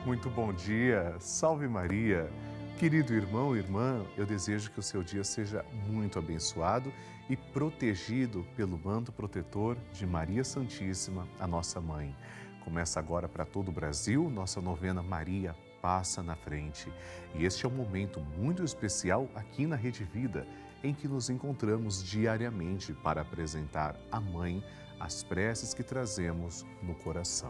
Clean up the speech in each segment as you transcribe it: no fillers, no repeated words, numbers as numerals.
Muito bom dia, salve Maria! Querido irmão e irmã, eu desejo que o seu dia seja muito abençoado e protegido pelo manto protetor de Maria Santíssima, a nossa mãe. Começa agora para todo o Brasil, nossa novena Maria Passa na Frente. E este é um momento muito especial aqui na Rede Vida, em que nos encontramos diariamente para apresentar à Mãe as preces que trazemos no coração.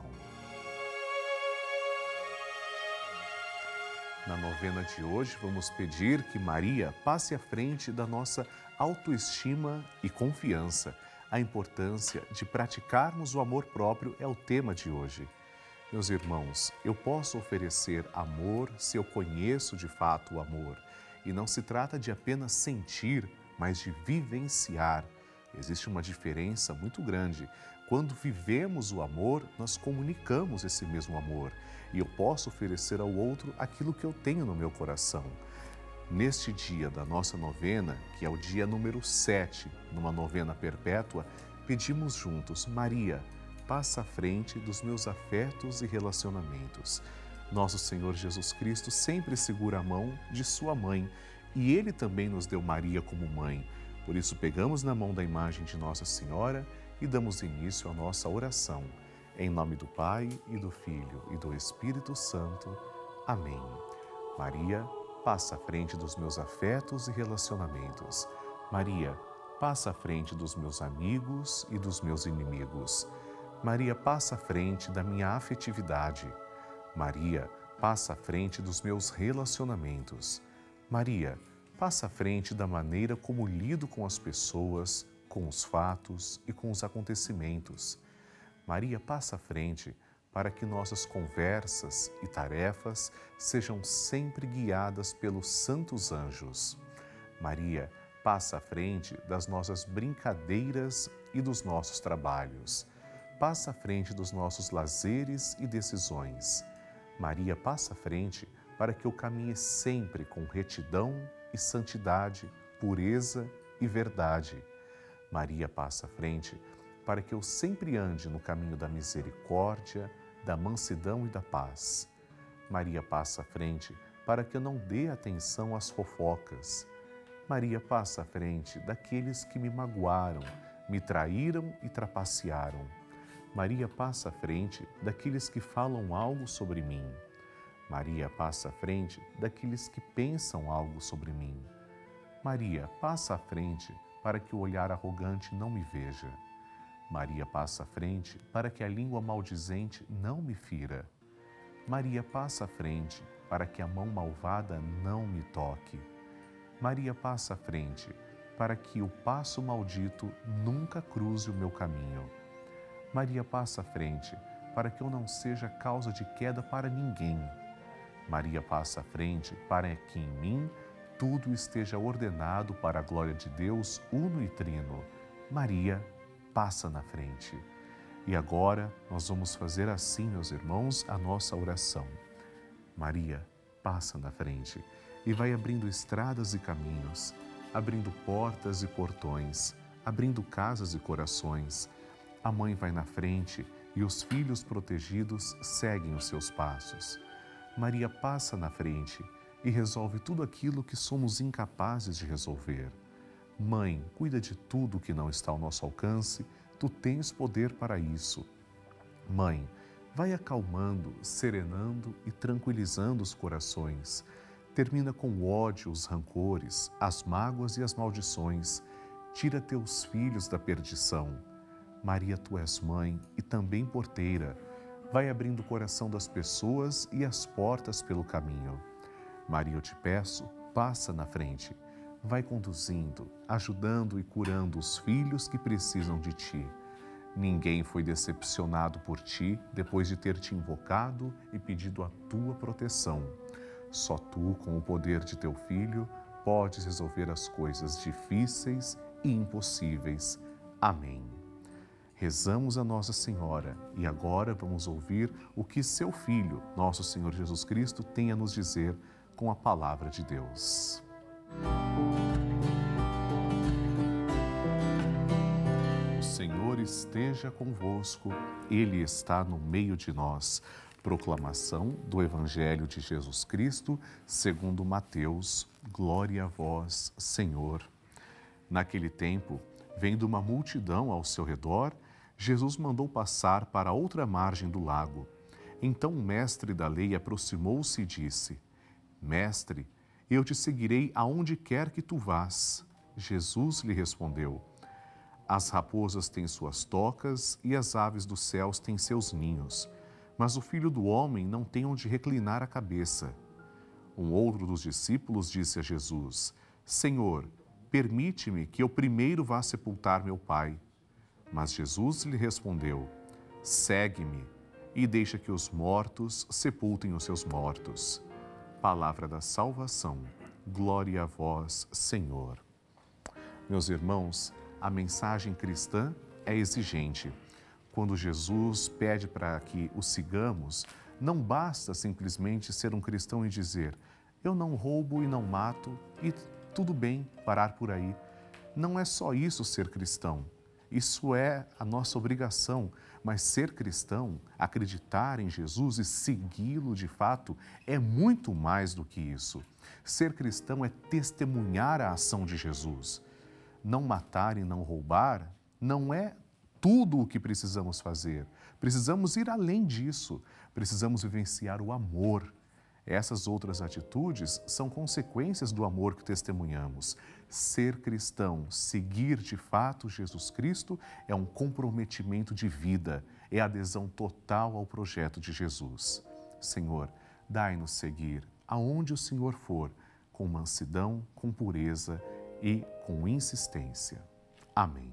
Na novena de hoje, vamos pedir que Maria passe à frente da nossa autoestima e confiança. A importância de praticarmos o amor próprio é o tema de hoje. Meus irmãos, eu posso oferecer amor se eu conheço de fato o amor. E não se trata de apenas sentir, mas de vivenciar. Existe uma diferença muito grande. Quando vivemos o amor, nós comunicamos esse mesmo amor. E eu posso oferecer ao outro aquilo que eu tenho no meu coração. Neste dia da nossa novena, que é o dia número 7, numa novena perpétua, pedimos juntos: Maria, passa à frente dos meus afetos e relacionamentos. Nosso Senhor Jesus Cristo sempre segura a mão de sua mãe e Ele também nos deu Maria como mãe. Por isso, pegamos na mão da imagem de Nossa Senhora e damos início à nossa oração. Em nome do Pai, e do Filho, e do Espírito Santo. Amém. Maria, passa à frente dos meus afetos e relacionamentos. Maria, passa à frente dos meus amigos e dos meus inimigos. Maria, passa à frente da minha afetividade. Maria, passa à frente dos meus relacionamentos. Maria, passa à frente da maneira como lido com as pessoas, com os fatos e com os acontecimentos. Maria, passa à frente para que nossas conversas e tarefas sejam sempre guiadas pelos santos anjos. Maria, passa à frente das nossas brincadeiras e dos nossos trabalhos. Passa à frente dos nossos lazeres e decisões. Maria, passa à frente para que eu caminhe sempre com retidão e santidade, pureza e verdade. Maria, passa à frente para que eu sempre ande no caminho da misericórdia, da mansidão e da paz. Maria, passa à frente para que eu não dê atenção às fofocas. Maria, passa à frente daqueles que me magoaram, me traíram e trapacearam. Maria, passa à frente daqueles que falam algo sobre mim. Maria, passa à frente daqueles que pensam algo sobre mim. Maria, passa à frente para que o olhar arrogante não me veja. Maria, passa à frente para que a língua maldizente não me fira. Maria, passa à frente para que a mão malvada não me toque. Maria, passa à frente para que o passo maldito nunca cruze o meu caminho. Maria, passa à frente para que eu não seja causa de queda para ninguém. Maria, passa à frente para que em mim tudo esteja ordenado para a glória de Deus uno e trino. Maria, passa na frente. E agora nós vamos fazer assim, meus irmãos, a nossa oração. Maria, passa na frente e vai abrindo estradas e caminhos, abrindo portas e portões, abrindo casas e corações. A mãe vai na frente e os filhos protegidos seguem os seus passos. Maria passa na frente e resolve tudo aquilo que somos incapazes de resolver. Mãe, cuida de tudo que não está ao nosso alcance, tu tens poder para isso. Mãe, vai acalmando, serenando e tranquilizando os corações. Termina com o ódio, os rancores, as mágoas e as maldições. Tira teus filhos da perdição. Maria, tu és mãe e também porteira. Vai abrindo o coração das pessoas e as portas pelo caminho. Maria, eu te peço, passa na frente. Vai conduzindo, ajudando e curando os filhos que precisam de ti. Ninguém foi decepcionado por ti depois de ter te invocado e pedido a tua proteção. Só tu, com o poder de teu Filho, podes resolver as coisas difíceis e impossíveis. Amém. Rezamos a Nossa Senhora e agora vamos ouvir o que seu Filho, nosso Senhor Jesus Cristo, tem a nos dizer com a palavra de Deus. O Senhor esteja convosco, Ele está no meio de nós. Proclamação do Evangelho de Jesus Cristo, segundo Mateus. Glória a vós, Senhor. Naquele tempo, vendo uma multidão ao seu redor, Jesus mandou passar para outra margem do lago. Então o mestre da lei aproximou-se e disse: Mestre, eu te seguirei aonde quer que tu vás. Jesus lhe respondeu: As raposas têm suas tocas e as aves dos céus têm seus ninhos, mas o Filho do Homem não tem onde reclinar a cabeça. Um outro dos discípulos disse a Jesus: Senhor, permite-me que eu primeiro vá sepultar meu pai. Mas Jesus lhe respondeu: Segue-me e deixa que os mortos sepultem os seus mortos. Palavra da salvação. Glória a vós, Senhor. Meus irmãos, a mensagem cristã é exigente. Quando Jesus pede para que o sigamos, não basta simplesmente ser um cristão e dizer: eu não roubo e não mato e tudo bem parar por aí. Não é só isso ser cristão. Isso é a nossa obrigação, mas ser cristão, acreditar em Jesus e segui-lo de fato, é muito mais do que isso. Ser cristão é testemunhar a ação de Jesus. Não matar e não roubar não é tudo o que precisamos fazer. Precisamos ir além disso. Precisamos vivenciar o amor. Essas outras atitudes são consequências do amor que testemunhamos. Ser cristão, seguir de fato Jesus Cristo, é um comprometimento de vida, é adesão total ao projeto de Jesus. Senhor, dai-nos seguir aonde o Senhor for, com mansidão, com pureza e com insistência. Amém.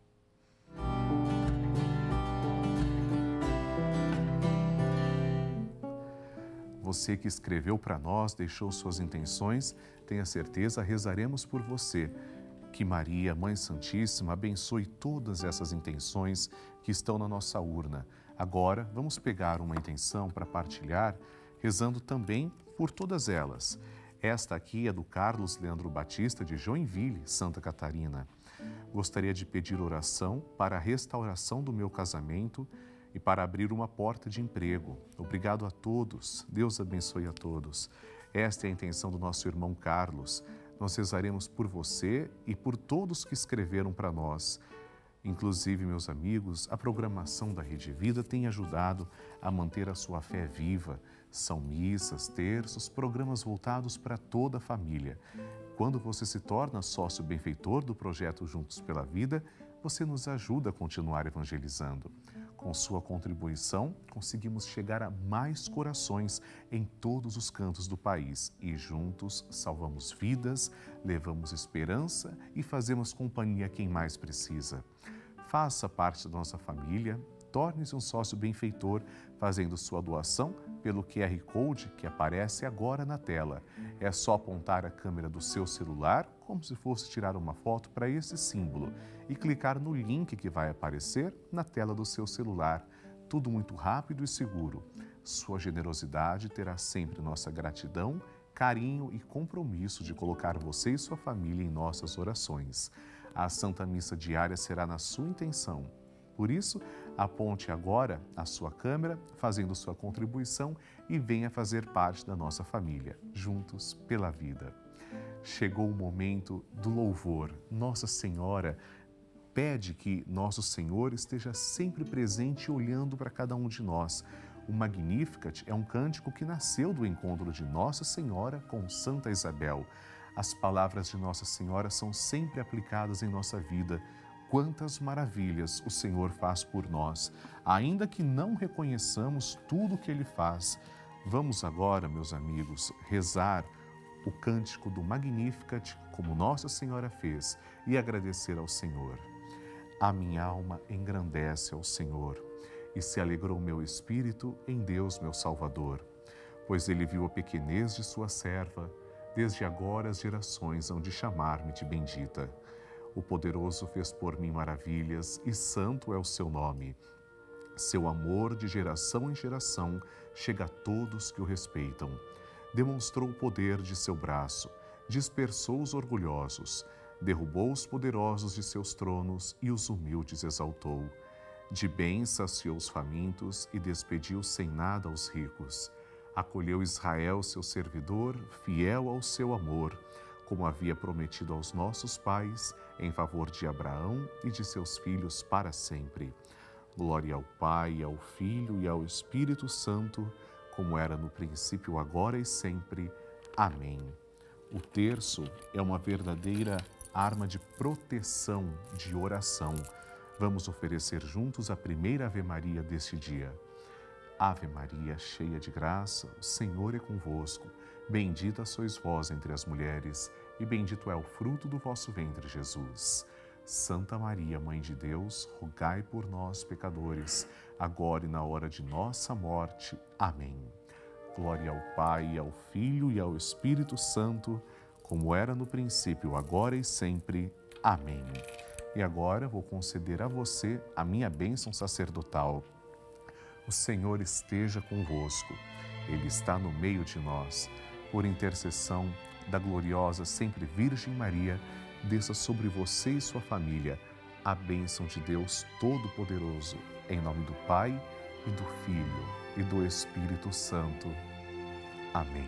Você que escreveu para nós, deixou suas intenções, tenha certeza, rezaremos por você. Que Maria, Mãe Santíssima, abençoe todas essas intenções que estão na nossa urna. Agora, vamos pegar uma intenção para partilhar, rezando também por todas elas. Esta aqui é do Carlos Leandro Batista, de Joinville, Santa Catarina. Gostaria de pedir oração para a restauração do meu casamento e para abrir uma porta de emprego. Obrigado a todos. Deus abençoe a todos. Esta é a intenção do nosso irmão Carlos. Nós rezaremos por você e por todos que escreveram para nós. Inclusive, meus amigos, a programação da Rede Vida tem ajudado a manter a sua fé viva. São missas, terços, programas voltados para toda a família. Quando você se torna sócio benfeitor do projeto Juntos pela Vida, você nos ajuda a continuar evangelizando. Com sua contribuição, conseguimos chegar a mais corações em todos os cantos do país e juntos salvamos vidas, levamos esperança e fazemos companhia a quem mais precisa. Faça parte da nossa família, torne-se um sócio benfeitor fazendo sua doação pelo QR Code que aparece agora na tela. É só apontar a câmera do seu celular, como se fosse tirar uma foto para esse símbolo, e clicar no link que vai aparecer na tela do seu celular. Tudo muito rápido e seguro. Sua generosidade terá sempre nossa gratidão, carinho e compromisso de colocar você e sua família em nossas orações. A Santa Missa diária será na sua intenção. Por isso, aponte agora a sua câmera, fazendo sua contribuição e venha fazer parte da nossa família, juntos pela vida. Chegou o momento do louvor. Nossa Senhora pede que Nosso Senhor esteja sempre presente olhando para cada um de nós. O Magnificat é um cântico que nasceu do encontro de Nossa Senhora com Santa Isabel. As palavras de Nossa Senhora são sempre aplicadas em nossa vida. Quantas maravilhas o Senhor faz por nós, ainda que não reconheçamos tudo o que Ele faz. Vamos agora, meus amigos, rezar o cântico do Magnificat, como Nossa Senhora fez, e agradecer ao Senhor. A minha alma engrandece ao Senhor, e se alegrou meu espírito em Deus, meu Salvador, pois Ele viu a pequenez de sua serva. Desde agora as gerações hão de chamar-me de bendita. O Poderoso fez por mim maravilhas, e santo é o seu nome. Seu amor de geração em geração chega a todos que o respeitam. Demonstrou o poder de seu braço, dispersou os orgulhosos, derrubou os poderosos de seus tronos e os humildes exaltou. De bem saciou os famintos e despediu sem nada os ricos. Acolheu Israel, seu servidor, fiel ao seu amor, como havia prometido aos nossos pais, em favor de Abraão e de seus filhos para sempre. Glória ao Pai, ao Filho e ao Espírito Santo, como era no princípio, agora e sempre. Amém. O terço é uma verdadeira arma de proteção, de oração. Vamos oferecer juntos a primeira Ave Maria deste dia. Ave Maria, cheia de graça, o Senhor é convosco. Bendita sois vós entre as mulheres, e bendito é o fruto do vosso ventre, Jesus. Santa Maria, Mãe de Deus, rogai por nós, pecadores, agora e na hora de nossa morte. Amém. Glória ao Pai, ao Filho e ao Espírito Santo, como era no princípio, agora e sempre. Amém. E agora vou conceder a você a minha bênção sacerdotal. O Senhor esteja convosco. Ele está no meio de nós. Por intercessão da gloriosa sempre Virgem Maria, desça sobre você e sua família a bênção de Deus Todo-Poderoso. Em nome do Pai, e do Filho, e do Espírito Santo. Amém.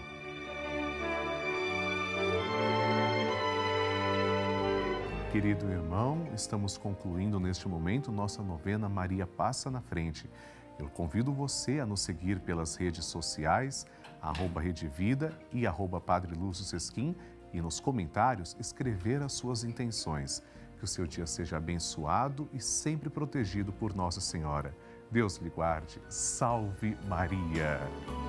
Querido irmão, estamos concluindo neste momento nossa novena Maria Passa na Frente. Eu convido você a nos seguir pelas redes sociais, @Redevida e @Padre Lúcio Sesquim, e nos comentários escrever as suas intenções. Que o seu dia seja abençoado e sempre protegido por Nossa Senhora. Deus lhe guarde. Salve Maria!